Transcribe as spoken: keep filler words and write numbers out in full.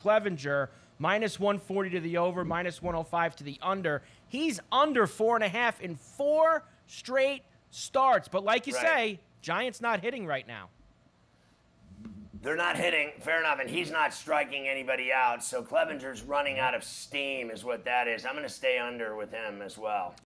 Clevinger, minus one forty to the over, minus one oh five to the under. He's under four and a half in four straight starts. But like you right. say, Giants not hitting right now. They're not hitting, fair enough, and he's not striking anybody out. So Clevinger's running out of steam is what that is. I'm going to stay under with him as well.